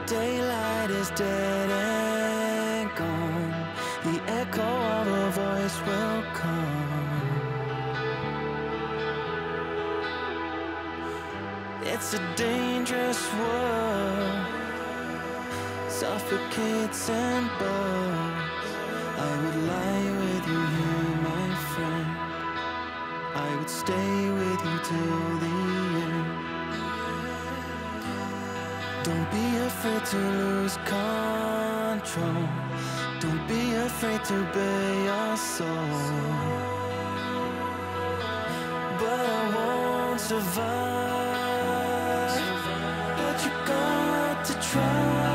daylight is dead and gone, the echo of a voice will come. It's a dangerous world, suffocates and burns. I would lie with you here, my friend. I would stay with you till the end. Don't be afraid to lose control. Don't be afraid to bare your soul. But I won't survive. But you got to try.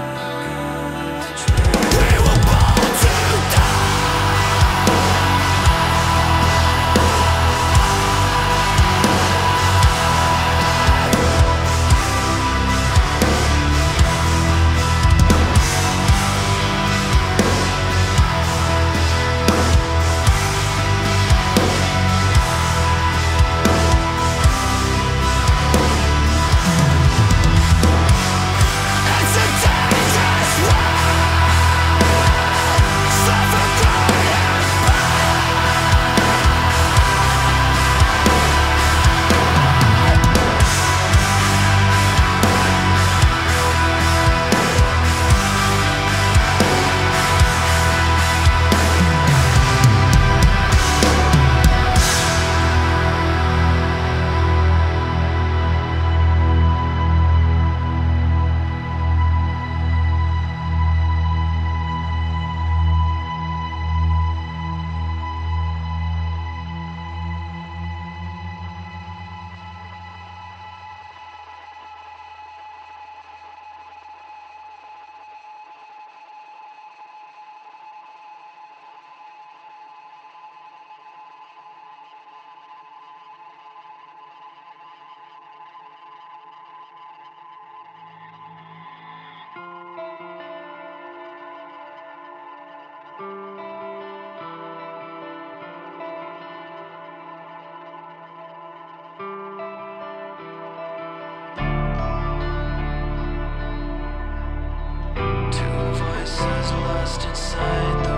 Two voices lost inside the